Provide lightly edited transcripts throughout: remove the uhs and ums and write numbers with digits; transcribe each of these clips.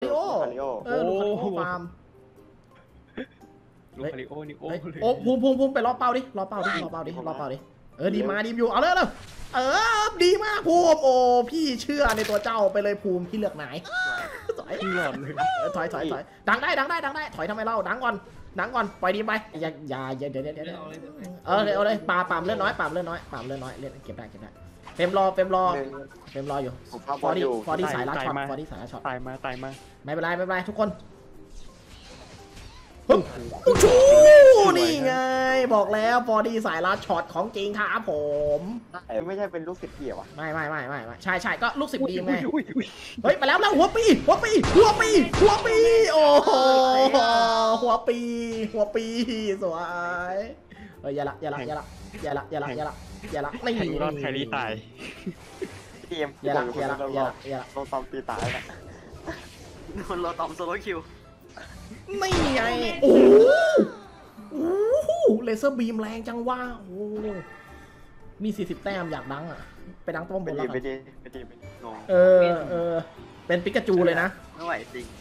ลูกคาริโอลูกคาริโอฟาร์มลูกคาริโอนี่โอ้เลยโอ้ภูมิไปรอเป้าดิรอเป้าดิดีมาดีอยู่เอาเลยดีมากภูมิโอ้พี่เชื่อในตัวเจ้าไปเลยภูมิพี่เลือกไหนถอยหลอนเลยถอยดังได้ถอยทำไมเล่าดังก่อนปล่อยดีไปอย่าเดี๋ยวเอาเลยปามเลื่อนน้อยเล่นเก็บได้เฟมรออยู่ฟอดี้สายลัดช็อตตายมาไม่เป็นไรทุกคนชูนี่ไงบอกแล้วฟอดี้สายลัดช็อตของจริงครับผมไม่ใช่เป็นลูกศิษย์เกี่ยวอ่ะไม่ใช่ก็ลูกศิษย์ดีไงเฮ้ยไปแล้วหัวปีโอ้โหหัวปีสวยอย่าละไม่มีรอดแครี่ตายเกมอย่าละโดนตอมตีตายนะโดนเราตอมโซโลคิวไม่ไงโอ้เลเซอร์บีมแรงจังว่าโอ้มี40แต้มอยากดังอ่ะไปดังต้มบนแล้วไปดีงงเป็นปิกาจูเลยนะไม่ไหวจริง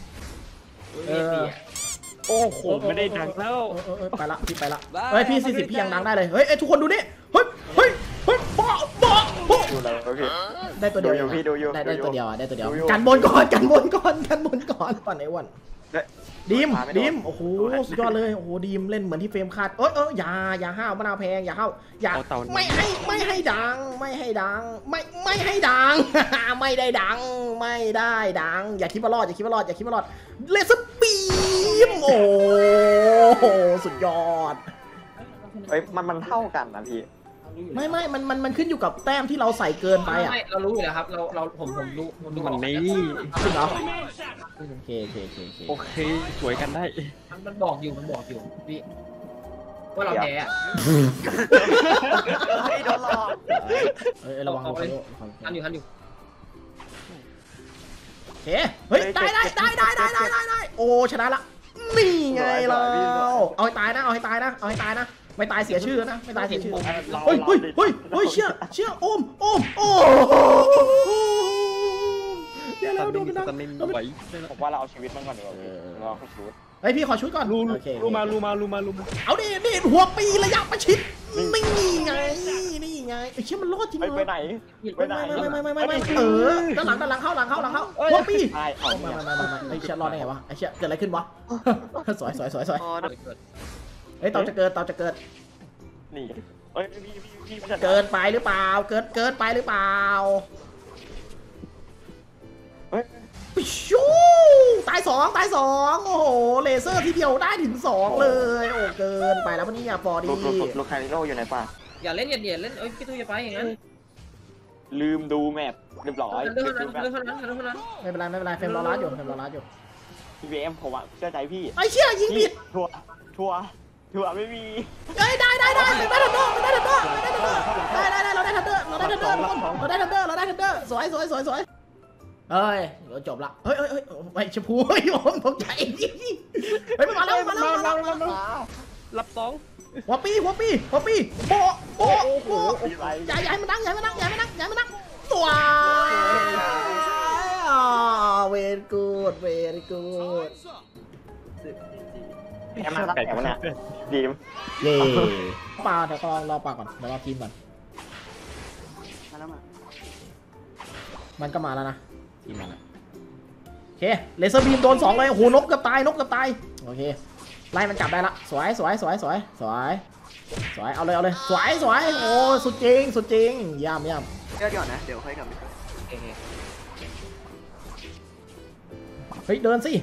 โอ้โหไม่ได้ดังแล้วไปละเฮ้ยพี่40พี่ยังดังได้เลยเฮ้ยทุกคนดูนี่เฮ้ยได้ตัวเดียวได้ตัวเดียวกันบนก่อนปั่นไอ้วันดีมโอ้โหสุดยอดเลยโอ้โหดีมเล่นเหมือนที่เฟรมคาดอย่าห้าวมะนาวแพงอย่าห้าวอย่าไม่ให้ดังไม่ได้ดังอย่าคิดว่ารอดเลสบีมโอ้สุดยอดมันเท่ากันนะพี่ไม่มันขึ้นอยู่กับแต้มที่เราใส่เกินไปอ่ะเรารู้อยู่แล้วครับผมรู้มันนี่จริงเหรอโอเคสวยกันได้มันบอกอยู่พี่ว่าเราแพ้ไม่โดนหลอกระวังทันอยู่โอเคเฮ้ยได้โอ้ชนะละนี่ไงเราเอาให้ตายนะไม่ตายเสียชื่อนะเฮ้ยเชื่อโอมเดี๋ยวเราโดนไปนะผมว่าเราเอาชีวิตมันก่อนดีกว่าเราเอาชุดเฮ้ยพี่ขอชุดก่อนรูมาเอาดิหัวปีระยะประชิดนี่ไงไอ้เชี่ยมันรอดจริงเหรอไปไหนไม่ด้านหลังเข้าหัวปีไม่ไอ้เชี่ยรอดได้ไงวะไอ้เชี่ยเกิดอะไรขึ้นวะสวยเฮ้ยเต่าจะเกิดนี่พี่เกินไปหรือเปล่าเกินไปหรือเปล่าชูตายสองโอ้โหเลเซอร์ทีเดียวได้ถึง2เลยโอ้เกินไปแล้วพวกนี้อย่าฟอร์ดี้ลูกคาริโออยู่ไหนป่ะอย่าเล่นพี่ตู้อย่าไปอย่างนั้นลืมดูแมปเรียบร้อยไม่เป็นไรเฟรมรอรัดอยู่พี่เวมผมอ่ะเชื่อใจพี่ไอ้เชี่ยยิงผิดทัวไม่มีได้ทันเดอร์เราได้ทันเดอร์สวยเฮ้ยจบละเฮ้ยไม่ชมพูเฮ้ยผมตกใจเฮ้ยมาแล้วรับ2 หัวปีโบอย่าให้มันดังตัวเวรกูดแค่มาตั้งแต่วันนี้ดีมปลาเดี๋ยวรอปลาก่อนเดี๋ยวรอทีมก่อนมันก็มาแล้วนะทีมมันโอเคเลเซอร์บีมโดน2เลยโอ้โหนกเกือบตายโอเคไล่มันกลับได้ละสวยเอาเลยสวยโอ้สุดจริงย่ำเดี๋ยวนะเดี๋ยวค่อยกลับเฮ้ยเดินสิ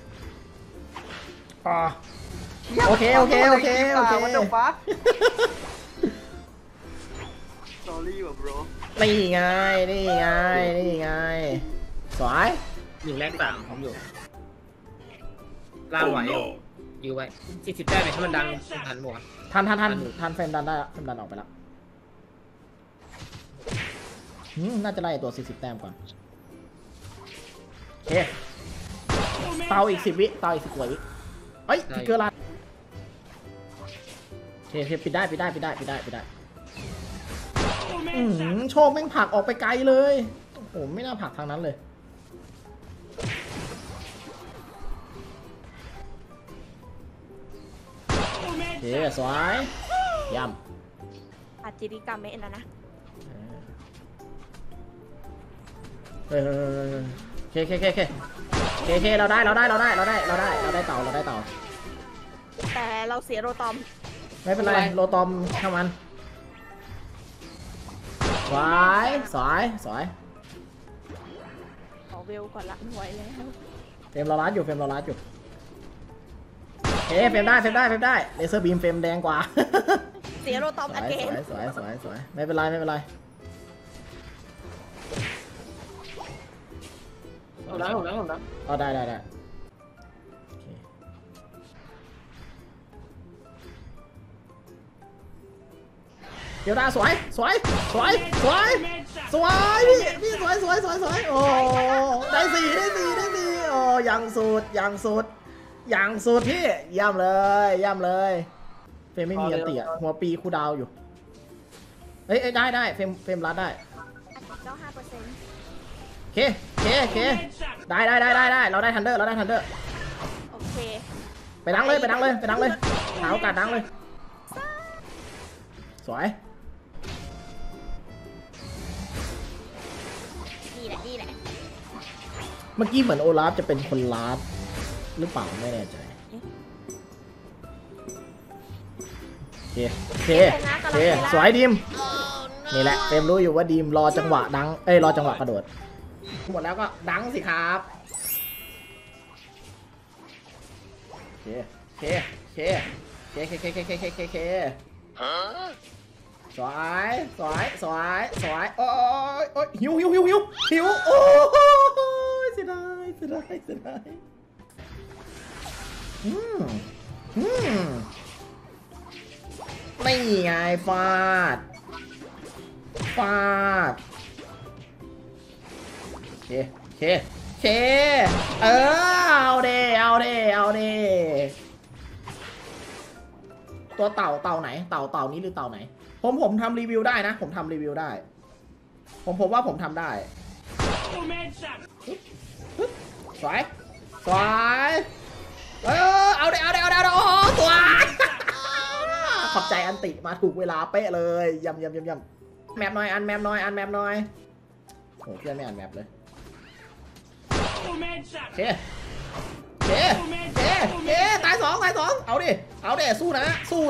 โอเควันเดอร์ฟัคสอรี่ว่ะ bro นี่ไงสวย 1แรก3ผมอยู่ล่างไหวอยู่ไว้40แต้มถ้ามันดังทันหมดทันเฟรมดันได้เฟรมดันออกไปแล้วน่าจะไล่ตัว40แต้มก่อนโอเคเตาอีก10 วิเตาอีก10 วิเฮ้ยทิกเกอร์ลัดโอเคปิดได้โชคแม่งผลักออกไปไกลเลยโอ้โหไม่น่าผลักทางนั้นเลยเคสวยย่ำอาจิริกาเมะนะนะเคเราได้เต่าแต่เราเสียโรตอมไม่เป็นไรโลตอมข้ามันสวยขอเวลก่อนละหน่วยแล้วเฟรมเราลัดอยู่เฮ้เฟรมได้เลเซอร์บีมเฟรมแดงกว่าเสียโรตอมอเกนสวยไม่เป็นไรผมแล้วอ๋อได้เดี๋ยวสวยพี่สวยโอ้ได้สี่โอ้ยังสุดพี่ย่ำเลยเฟรมไม่มีอันเตี่ยหัวปีคูดาวอยู่เอ้ยได้เฟรมรัดได้ 95% เคได้เราได้ทันเดอร์โอเคไปดังเลยหาโอกาสดังเลยสวยนี่แหละเมื่อกี้เหมือนโอลาฟจะเป็นคนลาฟหรือเปล่าไม่แน่ใจเคสวยดีมนี่แหละเต็มรู้อยู่ว่าดีมรอจังหวะดังรอจังหวะกระโดดหมดแล้วก็ดังสิครับเคสวยโอ้ยหิวโอ้ยเสียดายไม่ไงฟาดเคเอาเด้ตัวเต่าไหนเต่านี้หรือเต่าไหนผมทำรีวิวได้นะผมทำรีวิวได้ผมว่าผมทำได้สวยเอาเด้โอ้สวยขอบใจอันติมาถูกเวลาเป๊ะเลยยำแมปหน่อยโอ้เพื่อนไม่อ่านแมปเลยเคตายสองเอาดิสู้นะ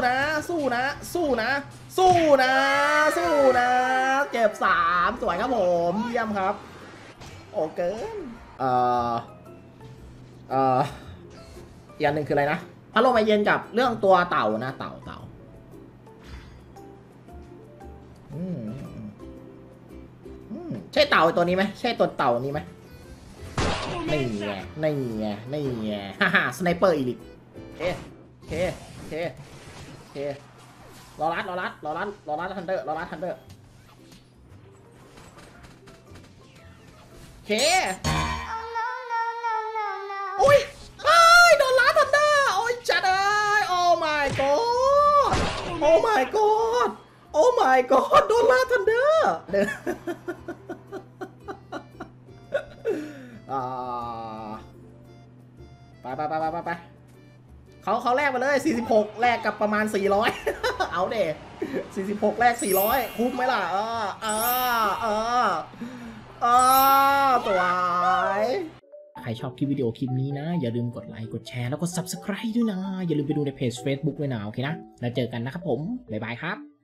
เก็บ3สวยครับผมเยี่ยมครับโอ้เกินอีกอันหนึ่งคืออะไรนะพัดลมไอเย็นกับเรื่องตัวเต่านะเต่าใช่เต่าตัวนี้ไหมใช่ตัวเต่านี้ไหมนี่ไงฮ่าสไนเปอร์อีลิทเครอรัดทันเดอร์เคอุ้ยโดนรัดทันเดอร์โอ้ยจัดเลยโอ้ my god โอ้ my god โดนรัดทันเดอร์ไปเขาแลกมาเลย46แลกกับประมาณ400 เอาเด้46แลก400คุ้มไหมล่ะสวยใครชอบคลิปวิดีโอคลิปนี้นะอย่าลืมกดไลค์กดแชร์แล้วก็ Subscribe ด้วยนะอย่าลืมไปดูในเพจ Facebook ด้วยนะโอเคนะแล้วเจอกันนะครับผมบ๊ายบายครับ